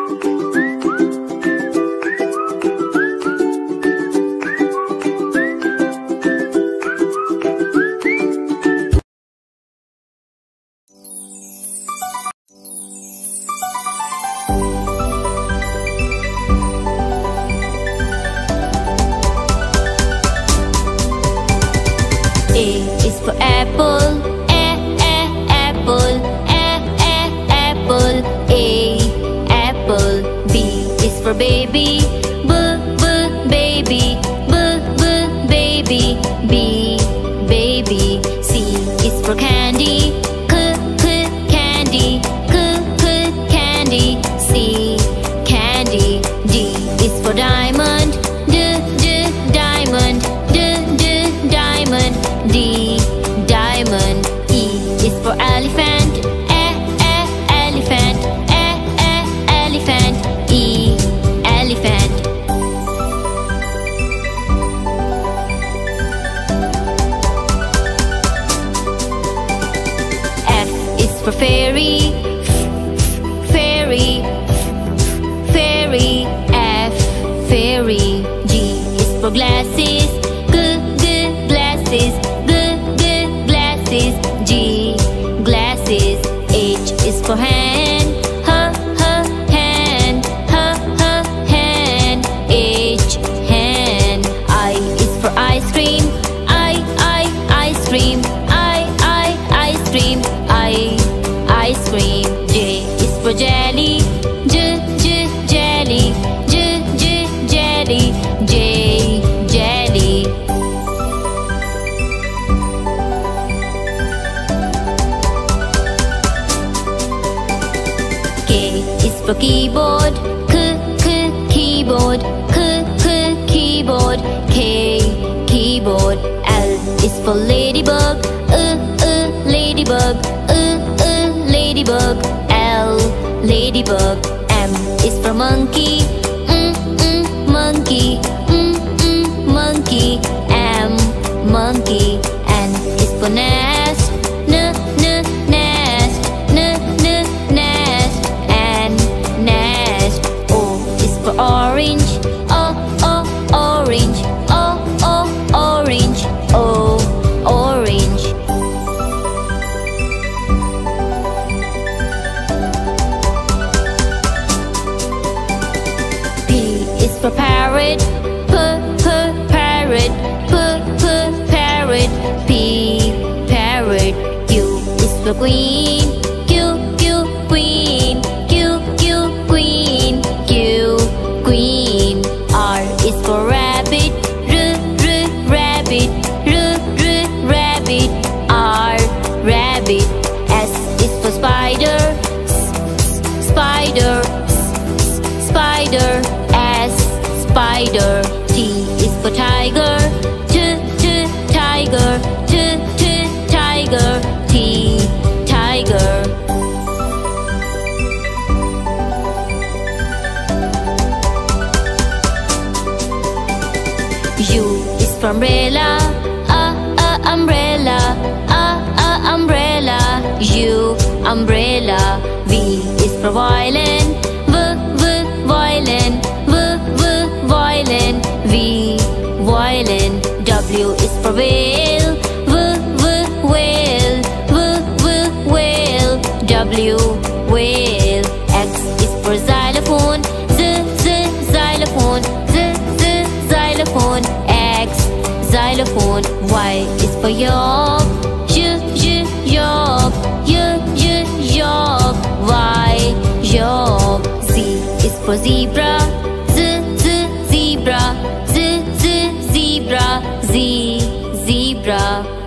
Baby, baby, baby, B, baby. C is for candy, candy, candy. C, candy. D is for diamond, diamond, diamond. D, diamond. E is for elephant, elephant, elephant. E, elephant. F is for fairy, fairy, fairy. F, fairy. G is for glasses, glasses, glasses. G, glasses. H is for hand, hand, hand. H, hand. I is for ice cream, ice cream, ice cream. Ice cream. J is for jelly, jelly, jelly. J, jelly. K is for keyboard, keyboard, keyboard. K, keyboard. L is for ladybug, ladybug, ladybug. L, ladybug. M is for monkey, monkey, monkey. M, monkey. N is for nest, nest, nest. N, nest. O is for orange, orange, orange. O, orange. P is for parrot, parrot, parrot. P, parrot. Q is for queen, queen, queen. Q, queen. R is for rabbit, rabbit, rabbit. R, rabbit. S is for spider, spider, spider. S, spider. T is for tiger, tiger, tiger. T, tiger. U is for umbrella, umbrella, umbrella. U, umbrella. V is for violin, violin, violin. V, violin. W is for whale, whale, whale. W, whale. X is for xylophone, xylophone, xylophone. X, xylophone. Y is for york, york, york. Y, york. Z is for zebra, zebra, zebra. Z, zebra.